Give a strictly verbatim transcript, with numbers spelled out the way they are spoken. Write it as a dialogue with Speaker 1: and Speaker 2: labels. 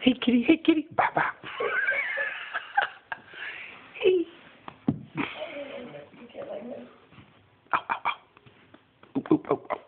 Speaker 1: Hey, kitty. Hey, kitty. Bow, bow. Hey. Ow, ow, ow. Oop, oop, oop, oop.